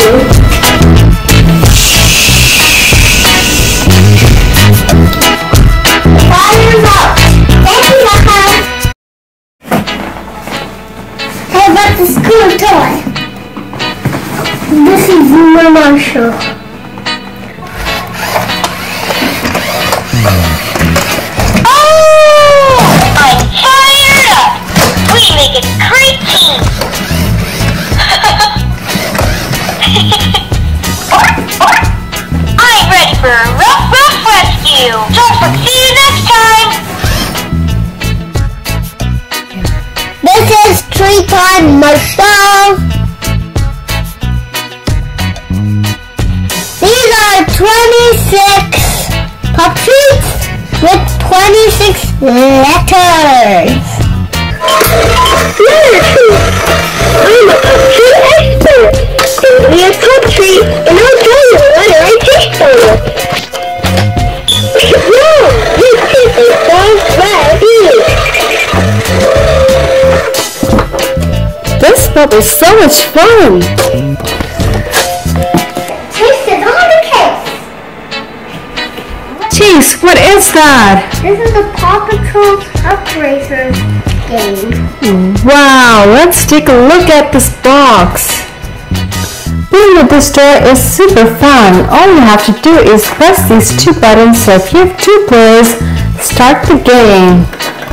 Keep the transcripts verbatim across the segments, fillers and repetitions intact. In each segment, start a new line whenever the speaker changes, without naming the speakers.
Fire's up. Thank you, Mama. How about the school toy? This is my Marshall.
Make a great team! I'm ready for a rough, rough rescue! Don't forget, see you next time!
This is Tree Time Marshall. These are twenty-six puppies with twenty-six letters. I'm a country expert. Give me a country and I'll tell you what I taste for you. Whoa, this taste is so ready.
This pup is so much fun.
Taste is on the case.
Jeez, what is that?
This is the Paw Patrol Pup Racers game.
Wow, let's take a look at this box. Playing with this toy is super fun. All you have to do is press these two buttons. So if you have two players, start the game.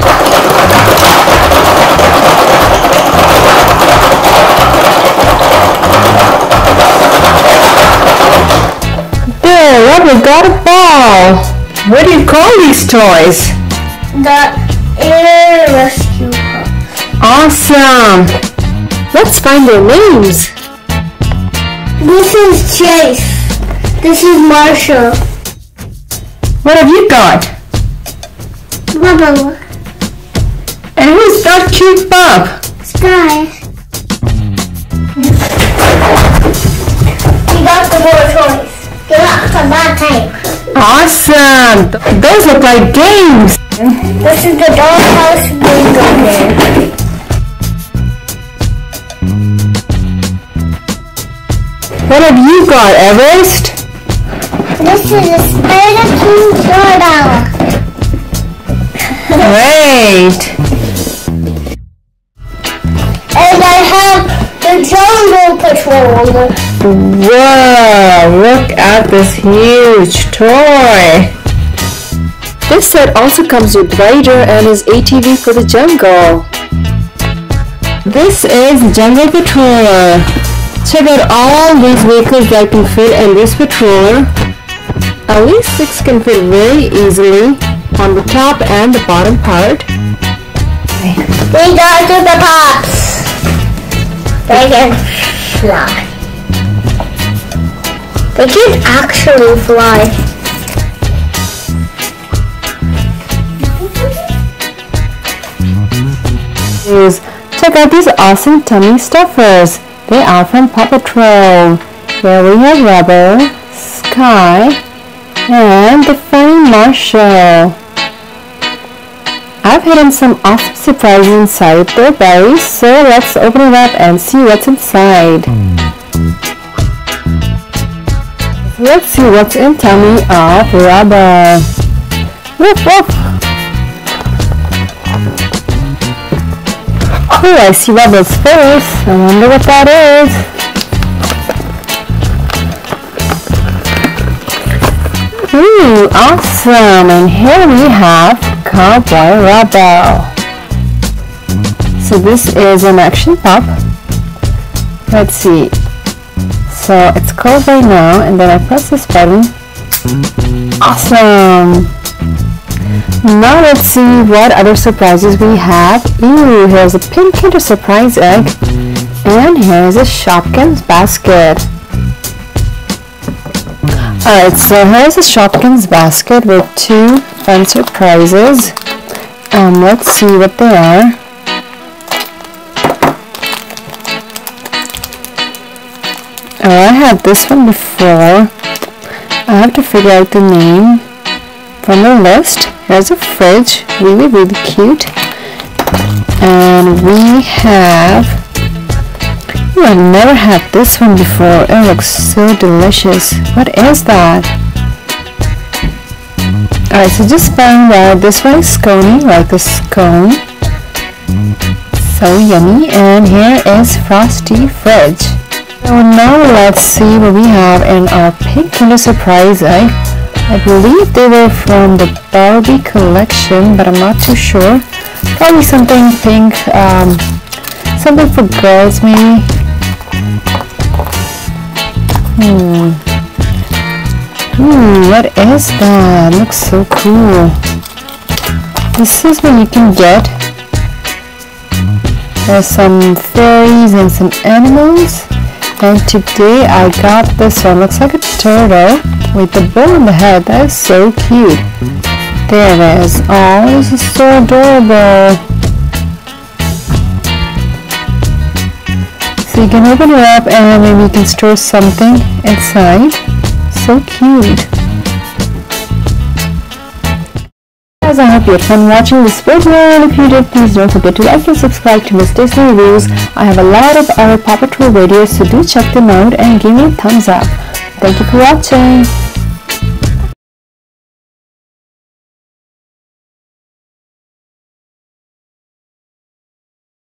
There, Rubber got a ball. What do you call these toys?
The Air Rescue Pup.
Awesome! Let's find their names.
This is Chase. This is Marshall.
What have you got?
Mama, look.
And who's that cute pup?
Sky. We got the more toys. They got some bad type.
Awesome! Those look like games.
This is the dollhouse bingo game.
What have you got, Everest?
This is a Spider King doorbell.
Great!
And I have the Jungle Patrol.
Whoa! Look at this huge toy. This set also comes with Ryder and his A T V for the jungle. This is Jungle Patroller. Check out all these vehicles that can fit in this patroller. At least six can fit very easily on the top and the bottom part.
We got to the pops. They can fly. They can actually fly.
Check out these awesome tummy stuffers. They are from Paw Patrol. Here we have Rubber, Sky, and the funny Marshall. I've hidden some awesome surprises inside their berries, so let's open it up and see what's inside. Let's see what's in tummy of Rubber. Woof woof! Oh, I see Rubber's face. I wonder what that is. Ooh, awesome! And here we have Cowboy Rubber. So this is an action pup. Let's see. So it's cold right now, and then I press this button. Awesome! Now let's see what other surprises we have. Ooh, here's a pink Kinder Surprise egg. And here's a Shopkins basket. Alright, so here's a Shopkins basket with two fun surprises. Um, let's see what they are. Oh, I had this one before. I have to figure out the name from the list. Here's a fridge, really really cute. And we have, ooh, I've never had this one before. It looks so delicious. What is that? Alright, so just found out this one is scone, like a scone. So yummy. And here is Frosty Fridge. So now let's see what we have in our pink Kinder Surprise egg. I believe they were from the Barbie collection, but I'm not too sure. Probably something pink, um, something for girls maybe. Hmm. Ooh, what is that? Looks so cool. This is what you can get. There's some fairies and some animals. And today I got this one. Looks like a turtle with the bow on the head. That is so cute. There it is. Oh, this is so adorable. So you can open it up and maybe you can store something inside. So cute. Guys, I hope you had fun watching this video, and if you did, please don't forget to like and subscribe to Miss Disney Reviews. I have a lot of other Paw Patrol videos, so do check them out and give me a thumbs up. Thank you for watching.